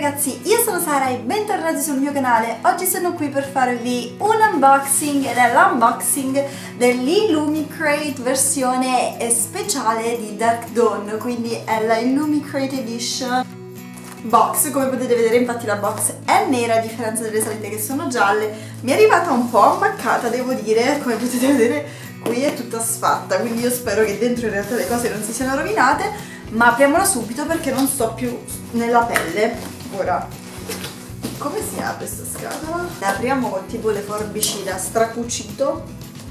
ragazzi, io sono Sara e bentornati sul mio canale. Oggi sono qui per farvi un unboxing ed è l'unboxing dell'Illumicrate versione speciale di Dark Dawn, quindi è la Illumicrate Edition box. Come potete vedere, infatti la box è nera a differenza delle solite che sono gialle. Mi è arrivata un po' ammaccata, devo dire, come potete vedere qui è tutta sfatta, quindi io spero che dentro in realtà le cose non si siano rovinate. Ma apriamola subito perché non sto più nella pelle. Ora, come si apre questa scatola? La apriamo con tipo le forbici da stracucito.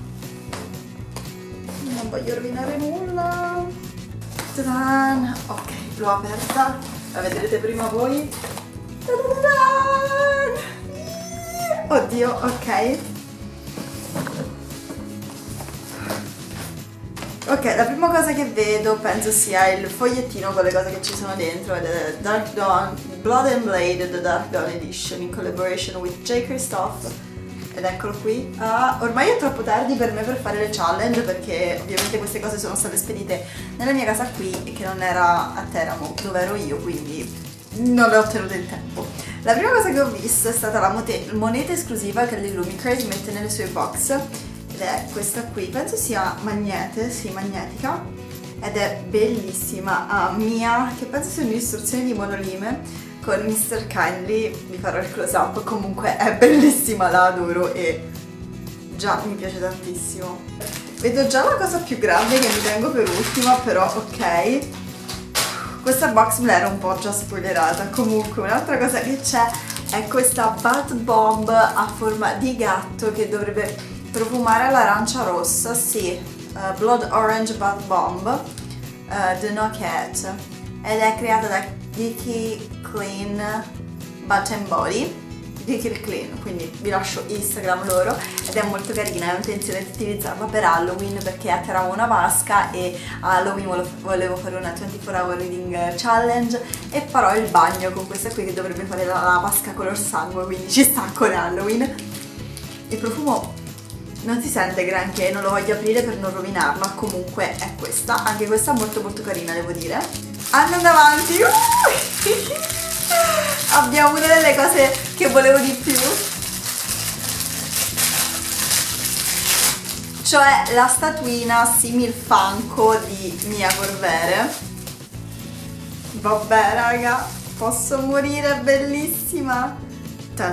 Non voglio rovinare nulla. Ta-dan! Ok, l'ho aperta. La vedrete prima voi. Ta-da-da-dan! Oddio, ok. Ok, la prima cosa che vedo penso sia il fogliettino con le cose che ci sono dentro ed è Dark Dawn Blood and Blade The Dark Dawn Edition in collaboration with J. Christoph. Ed eccolo qui. Ormai è troppo tardi per me per fare le challenge perché ovviamente queste cose sono state spedite nella mia casa qui e che non era a Teramo dove ero io, quindi non le ho ottenute in tempo. La prima cosa che ho visto è stata la moneta esclusiva che l'Illumicrate mette nelle sue box. Ed è questa qui, penso sia magnete, sì, magnetica, ed è bellissima, mia, che penso sia un'illustrazione di monolime con Mr. Kindly, vi farò il close up, comunque è bellissima, la adoro e già mi piace tantissimo. Vedo già la cosa più grande che mi tengo per ultima, però ok, questa box me l'era un po' già spoilerata. Comunque un'altra cosa che c'è è questa bath bomb a forma di gatto che dovrebbe profumare all'arancia rossa, sì, Blood Orange Bath Bomb, The No Cat, ed è creata da Geeky Clean Bath and Body, Geeky Clean, quindi vi lascio Instagram loro, ed è molto carina. Ho intenzione di utilizzarla per Halloween perché a Teramo una vasca e a Halloween volevo fare una 24 hour reading challenge e farò il bagno con questa qui che dovrebbe fare la vasca color sangue, quindi ci sta con Halloween. Il profumo non si sente granché, non lo voglio aprire per non rovinarla, comunque è questa, anche questa molto molto carina devo dire. Andando avanti, abbiamo una delle cose che volevo di più, cioè la statuina simil Funko di Mia Corvere. Vabbè raga, posso morire, è bellissima. È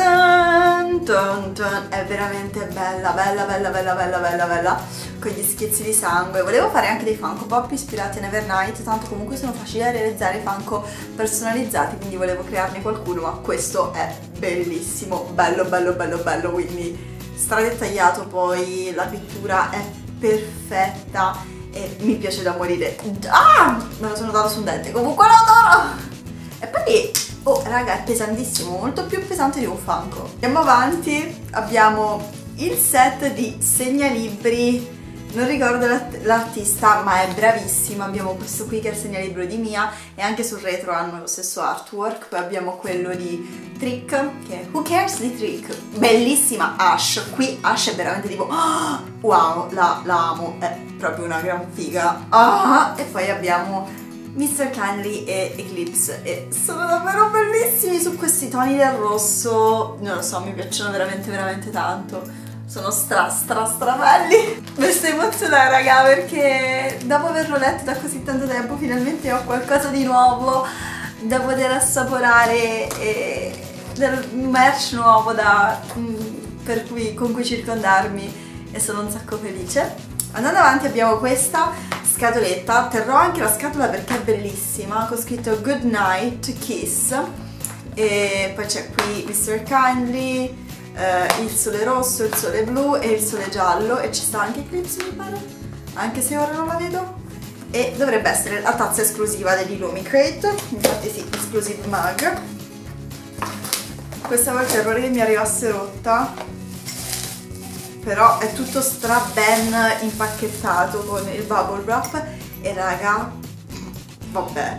veramente bella, bella, bella, bella, bella, bella, bella, con gli schizzi di sangue. Volevo fare anche dei Funko Pop ispirati a Nevernight, tanto comunque sono facili da realizzare i Funko personalizzati, quindi volevo crearne qualcuno, ma questo è bellissimo, bello, bello, bello, bello, quindi stradettagliato, poi la pittura è perfetta e mi piace da morire. Me lo sono dato su un dente, comunque lo adoro! E poi oh raga, è pesantissimo, molto più pesante di un Funko. Andiamo avanti, abbiamo il set di segnalibri, non ricordo l'artista ma è bravissima. Abbiamo questo qui che è il segnalibro di Mia e anche sul retro hanno lo stesso artwork. Poi abbiamo quello di Trick, che è Who Cares di Trick, bellissima Ash, qui Ash è veramente tipo wow, la amo, è proprio una gran figa. E poi abbiamo Mr. Kindly e Eclipse e sono davvero bellissimi su questi toni del rosso, non lo so, mi piacciono veramente veramente tanto, sono stra belli. Mi sto emozionando raga perché dopo averlo letto da così tanto tempo finalmente ho qualcosa di nuovo da poter assaporare e del merch nuovo con cui circondarmi e sono un sacco felice. Andando avanti abbiamo questa scatoletta, terrò anche la scatola perché è bellissima, con scritto Good Night Kiss e poi c'è qui Mr. Kindly, il sole rosso, il sole blu e il sole giallo e ci sta anche Eclipse mi pare, anche se ora non la vedo, e dovrebbe essere la tazza esclusiva dell'Illumicrate, infatti sì, exclusive mug. Questa volta errore che mi arrivasse rotta, però è tutto stra ben impacchettato con il bubble wrap e raga, vabbè,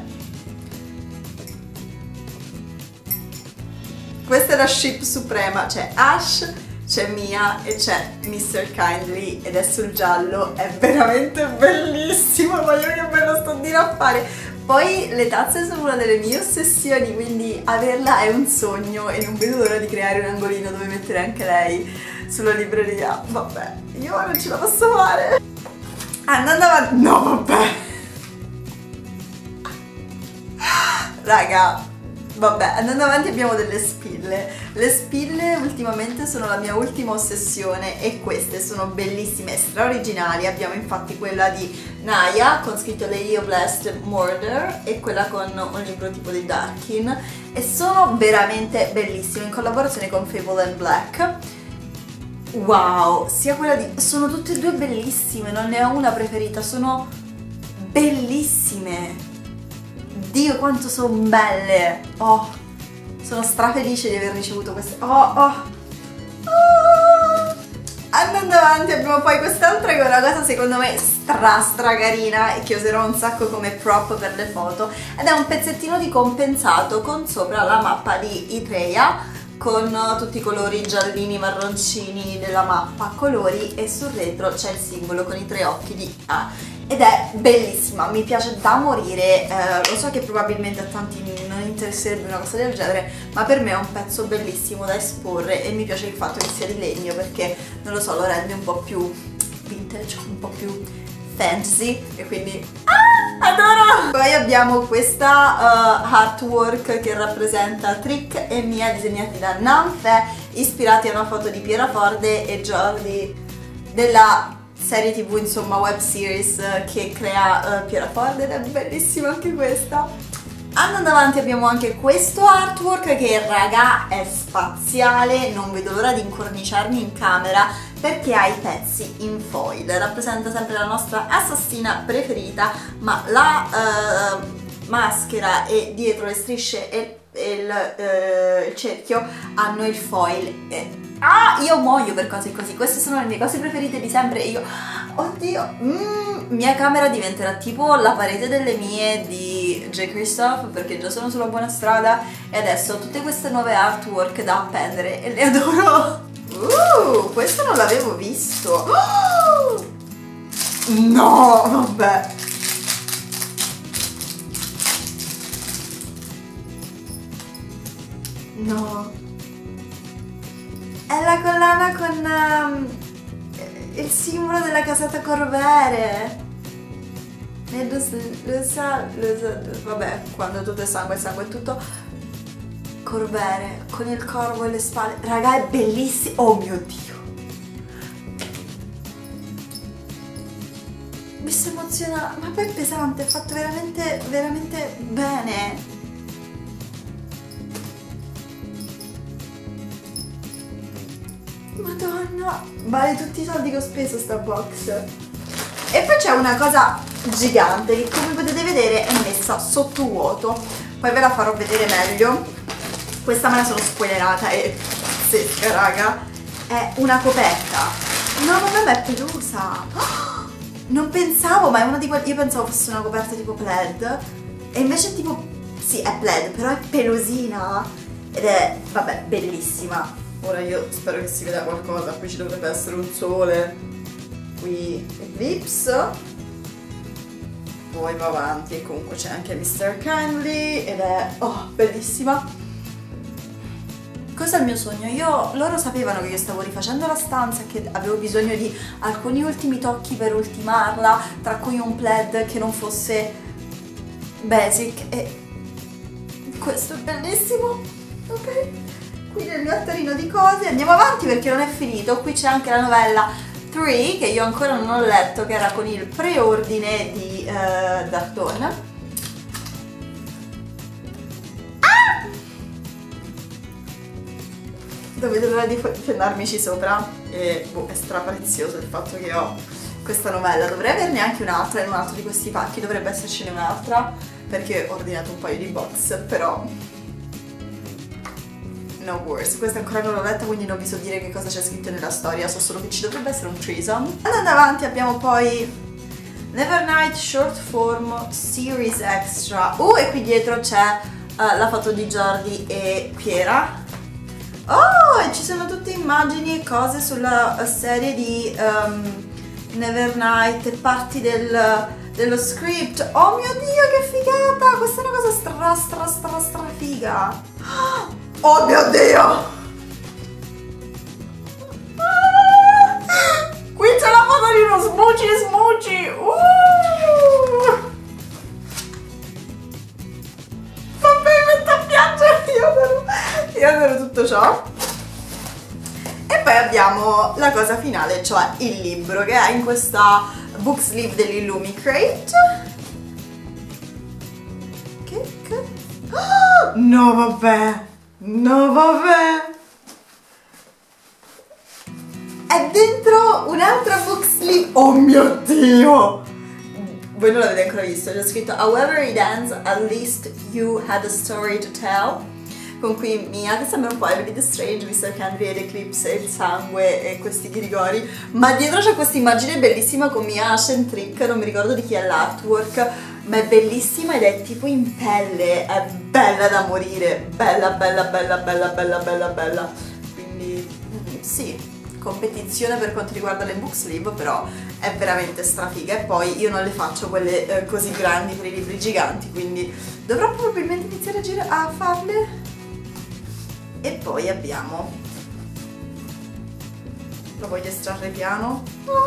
questa è la ship suprema, c'è Ash, c'è Mia e c'è Mr. Kindly ed è sul giallo, è veramente bellissimo, ma io che me lo sto dire a fare. Poi le tazze sono una delle mie ossessioni, quindi averla è un sogno e non vedo l'ora di creare un angolino dove mettere anche lei sulla libreria. Vabbè, io non ce la posso fare. Andando avanti... No, vabbè. Raga, vabbè, andando avanti abbiamo delle spille. Le spille ultimamente sono la mia ultima ossessione e queste sono bellissime, straoriginali. Abbiamo infatti quella di Naya con scritto Lady of Last Murder e quella con un libro tipo di Darkin e sono veramente bellissime in collaborazione con Fable and Black. Wow, sia quella di... sono tutte e due bellissime, non ne ho una preferita, sono bellissime. Dio quanto sono belle. Oh, sono strafelice di aver ricevuto queste. Andando avanti abbiamo poi quest'altra che è una cosa secondo me stra carina e che userò un sacco come prop per le foto ed è un pezzettino di compensato con sopra la mappa di Itreia con tutti i colori giallini marroncini della mappa a colori e sul retro c'è il simbolo con i 3 occhi di A ed è bellissima, mi piace da morire. Lo so che probabilmente a tanti non interesserebbe una cosa del genere, ma per me è un pezzo bellissimo da esporre e mi piace il fatto che sia di legno perché, non lo so, lo rende un po' più vintage, un po' più fantasy e quindi adoro! Poi abbiamo questa artwork che rappresenta Trick e Mia disegnati da Nanfe, ispirati a una foto di Pieraforde e Jordi della serie tv, insomma web series che crea Pieraforde ed è bellissima anche questa. Andando avanti abbiamo anche questo artwork che raga è spaziale, non vedo l'ora di incorniciarmi in camera perché ha i pezzi in foil, rappresenta sempre la nostra assassina preferita, ma la maschera e dietro le strisce e il cerchio hanno il foil. Io muoio per cose così, queste sono le mie cose preferite di sempre e io, oddio, mia camera diventerà tipo la parete delle mie di J. Christoph perché già sono sulla buona strada e adesso ho tutte queste nuove artwork da appendere e le adoro. Questo non l'avevo visto. No, vabbè. No. È la collana con il simbolo della casata Corvere. Vabbè, quando tutto è sangue è tutto. Corvere, con il corvo alle spalle. Raga, è bellissimo. Oh mio Dio. Mi sto emozionando. Ma poi è pesante, è fatto veramente, veramente bene. Madonna, vale tutti i soldi che ho speso sta box. E poi c'è una cosa gigante che come potete vedere è messa sotto vuoto. Poi ve la farò vedere meglio. Questa me la sono spoilerata, è pazzesca raga. È una coperta. No, non è pelosa. Non pensavo, ma è una di quelle. Io pensavo fosse una coperta tipo plaid. E invece è tipo. Sì, è plaid, però è pelosina. Ed è, vabbè, bellissima. Ora io spero che si veda qualcosa, qui ci dovrebbe essere un sole, qui Eclipse, poi va avanti e comunque c'è anche Mr. Kindly ed è, bellissima. Questo è il mio sogno, loro sapevano che io stavo rifacendo la stanza e che avevo bisogno di alcuni ultimi tocchi per ultimarla, tra cui un plaid che non fosse basic e questo è bellissimo, ok? Qui nel mio attarino di cose, andiamo avanti perché non è finito, qui c'è anche la novella 3 che io ancora non ho letto, che era con il preordine di Darton. Non vedo l'ora di fennarmici sopra e è straprezioso il fatto che ho questa novella, dovrei averne anche un'altra in un altro di questi pacchi, dovrebbe essercene un'altra perché ho ordinato un paio di box, però no worse, questa ancora non l'ho letta quindi non vi so dire che cosa c'è scritto nella storia, so solo che ci dovrebbe essere un threesome. Andando avanti abbiamo poi Nevernight Short Form Series Extra. E qui dietro c'è la foto di Jordi e Piera. E ci sono tutte immagini e cose sulla serie di Nevernight e parti dello script. Oh mio Dio, che figata! Questa è una cosa stra figa. Oh mio Dio! Qui c'è la foto di uno smuci. Vabbè, mi metto a piangere, io adoro tutto ciò. E poi abbiamo la cosa finale, cioè il libro che è in questa book sleeve dell'Illumicrate. No vabbè. È dentro un'altra book sleeve. Oh mio Dio! Voi non l'avete ancora visto, c'è scritto "However it ends, at least you had a story to tell", con cui Mia, che sembra un po' Emily the Strange, visto che Henry ed Eclipse e il sangue e questi ghirigori, ma dietro c'è questa immagine bellissima con Mia Ashen Trick, non mi ricordo di chi è l'artwork, ma è bellissima ed è tipo in pelle, è bella da morire, bella. Quindi sì, competizione per quanto riguarda le book sleeve, però è veramente strafiga. E poi io non le faccio quelle così grandi per i libri giganti, quindi dovrò probabilmente iniziare a farle. E poi abbiamo, lo voglio estrarre piano,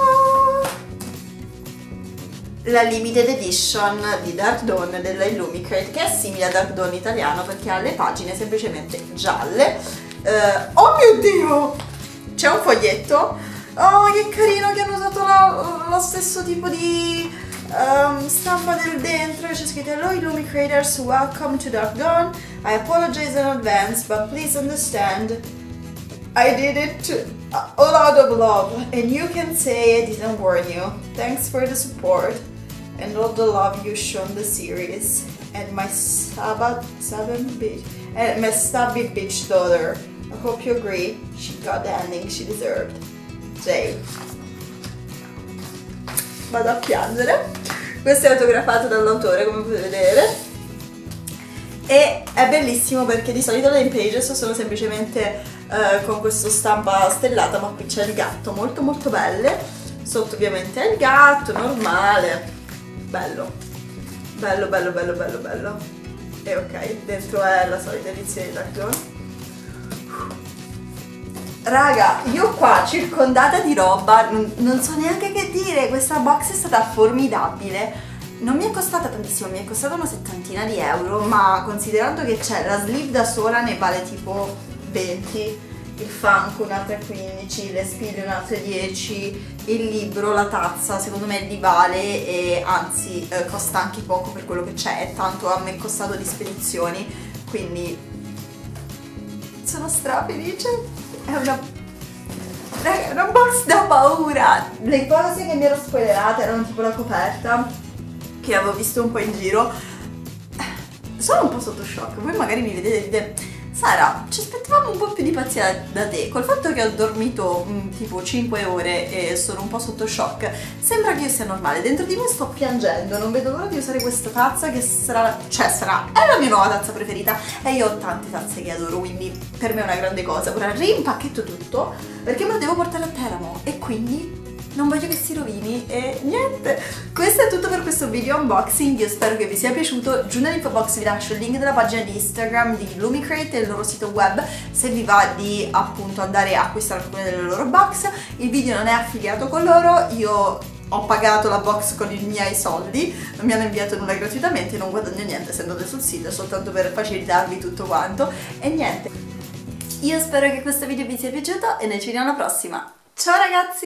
la limited edition di Dark Dawn della Illumicrate, che è simile a Dark Dawn italiano perché ha le pagine semplicemente gialle. Oh mio Dio! C'è un foglietto. Oh, che carino che hanno usato lo stesso tipo di stampa del dentro. C'è scritto "Hello Illumicrators, welcome to Dark Dawn. I apologize in advance, but please understand I did it all out of love, and you can say I didn't warn you. Thanks for the support and all the love you shown the series, and my stubby bitch daughter. I hope you agree. She got the ending she deserved. Jay." Vado a piangere. Questo è autografato dall'autore, come potete vedere. E è bellissimo perché di solito le pages sono semplicemente con questo stampa stellata, ma qui c'è il gatto, molto belle. Sotto ovviamente è il gatto, normale. Bello. E ok, dentro è la solita edizione di Dark Dawn. Raga, io qua circondata di roba, non so neanche che dire, questa box è stata formidabile. Non mi è costata tantissimo, mi è costata una settantina di euro, ma considerando che c'è la sleeve da sola ne vale tipo 20, il Funko un'altra 15, le spille un'altra 10, il libro, la tazza secondo me li vale, e anzi costa anche poco per quello che c'è, tanto a me è costato di spedizioni, quindi sono strafelice. È una box da paura. Le cose che mi ero spoilerate erano tipo la coperta, che avevo visto un po' in giro. Sono un po' sotto shock. Voi magari mi vedete e dite: Sara, ci aspettavamo un po' più di pazienza da te. Col fatto che ho dormito tipo 5 ore e sono un po' sotto shock, sembra che io sia normale. Dentro di me sto piangendo, non vedo l'ora di usare questa tazza che sarà, è la mia nuova tazza preferita, e io ho tante tazze che adoro, quindi per me è una grande cosa. Ora rimpacchetto tutto perché me lo devo portare a Teramo e quindi non voglio che si rovini. E niente, questo è tutto per questo video unboxing. Io spero che vi sia piaciuto. Giù nell'info box vi lascio il link della pagina di Instagram di Illumicrate e il loro sito web, se vi va di appunto andare a acquistare alcune delle loro box. Il video non è affiliato con loro, io ho pagato la box con i miei soldi, non mi hanno inviato nulla gratuitamente, non guadagno niente se andate sul sito, soltanto per facilitarvi tutto quanto. E niente, io spero che questo video vi sia piaciuto e noi ci vediamo alla prossima. Ciao ragazzi!